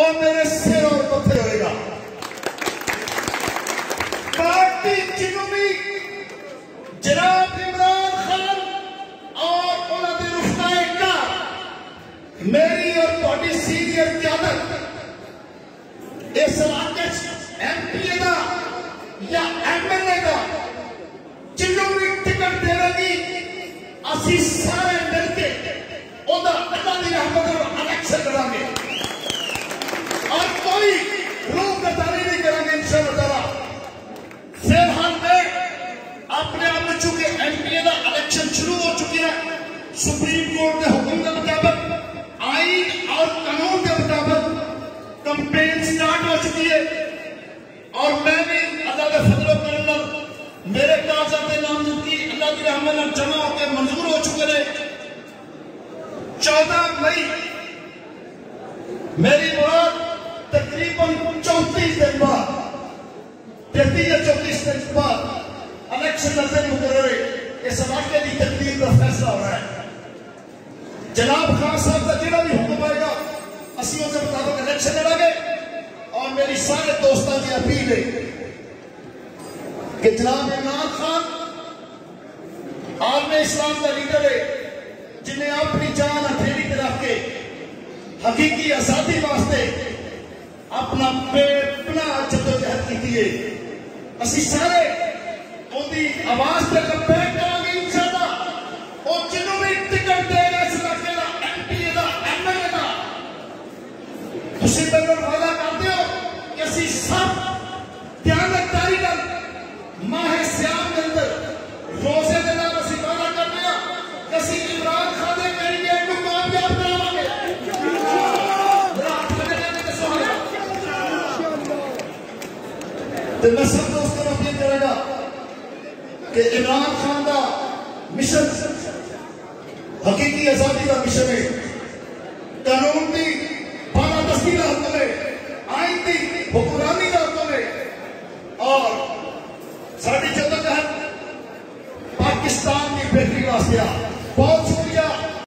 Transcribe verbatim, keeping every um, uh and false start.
और मेरे सिर और मथे होएगा। पार्टी जिन्हों भी जनाब इमरान खान और उन्होंने रुफाए का मेरी और थोड़ी सीनियर क्यादत इस इलाके एम पी ए का या एम एल ए का जिन्हों भी टिकट देगी असी सारे मिलके उधर अल्लाह की रहमत और इलेक्शन करांगे और कोई रोक कतारी नहीं करेंगे इंशाअल्लाह ताला। फिलहाल में अपने आप में चूंकि एम पी ए का इलेक्शन शुरू हो चुके हैं, सुप्रीम कोर्ट के हुक्म के मुताबिक आइन और कानून के मुताबिक कंपेन स्टार्ट हो चुकी है और मैं भी अल्लाह के फजल करम मेरे कागजात नामजदगी अल्लाह की रहमत नाल जमा होकर मंजूर हो चुके हैं। चौदह मई मेरी मुराद तकरीबन चौंतीस दिन बाद तैतीस या चौंतीस दिन बाद इलेक्शन नजर मुकर्रर इस इलाके की तकदीर का फैसला हो रहा है। जनाब खान साहब का जो भी हुक्म आएगा असी उसके मुताबिक इलेक्शन लड़ांगे और मेरी सारे दोस्तों की अपील है कि जनाब इमरान खान आलम इस्लाम का लीडर है जिन्हें अपनी जान हथेली पे रख के हकीकी आजादी वास्ते अपना बेपना जदोजहद की है। असी सारे उनकी आवाज तक बैठ करांगे इंशाअल्लाह और जिन्हों भी टिकट देगा इस इलाके का एम पी ए का एम एल ए का तुसी मेरे वादा करते हो कि असी सब ध्यानदारी का माह सियाम के अंदर रोजे के नाल असी वादा करते हैं कि असी इमरान खान के कैंडिडेट को कामयाब करावांगे। तो मैं सब दोस्तों को अपील करेगा कि इमरान खान का मिशन हकीकी आजादी का मिशन है, कानून की बालादस्ती का हुक्म है, आइन की हुक्मरानी का हुक्म है और साड़ी जदोजहद पाकिस्तान की बेहतरी वास्ते